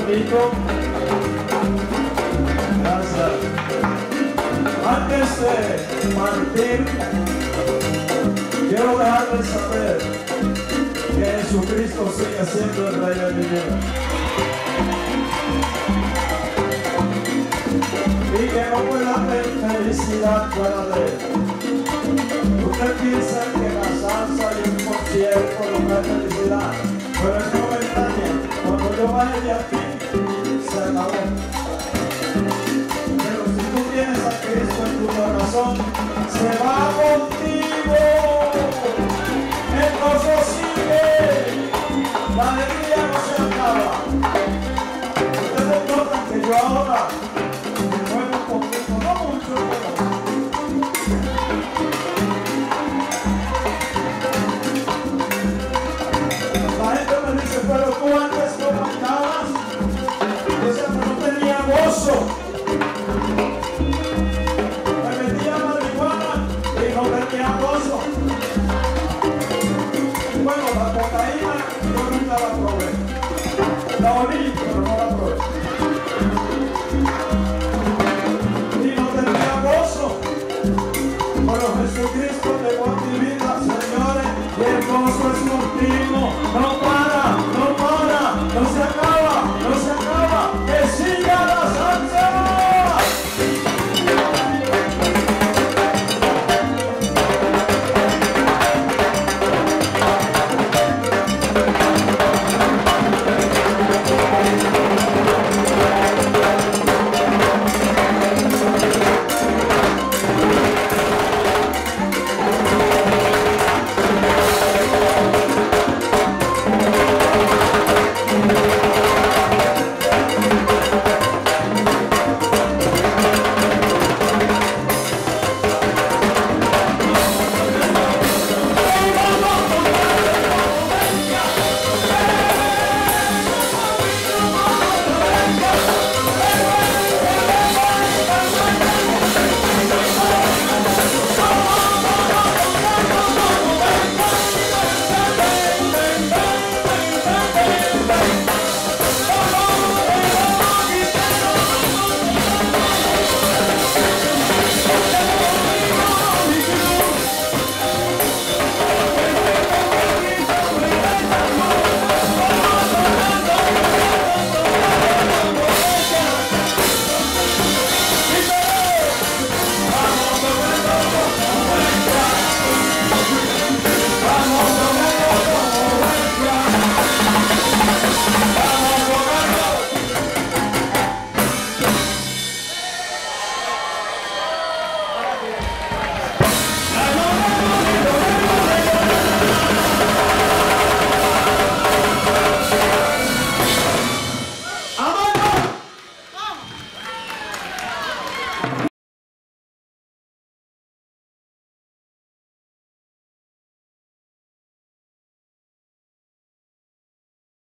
Rico. Gracias. Antes de partir, quiero dejarles saber que Jesucristo sigue siendo el Rey de mi vida. Y que no puede haber felicidad fuera de Él. Usted piensa que la salsa y un concierto no es felicidad, pero es momentánea. Cuando yo vaya de aquí, se acabó. Pero si tú tienes a Cristo en tu corazón, se va contigo. El gozo sigue. La alegría no se acaba. Ustedes notan que yo ahora me muevo un poquito, no mucho, pero la gente me dice, pero tú antes no cantabas. Yo decía, pero no tenía gozo.